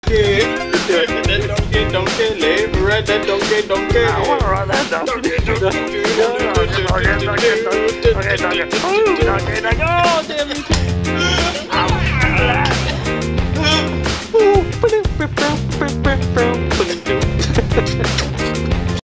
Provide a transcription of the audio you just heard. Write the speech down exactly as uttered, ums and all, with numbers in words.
donkey. That donkey, donkey, let me ride that donkey, donkey. I wanna ride that donkey. Donkey, donkey, donkey, donkey, donkey, donkey. Oh, damn it.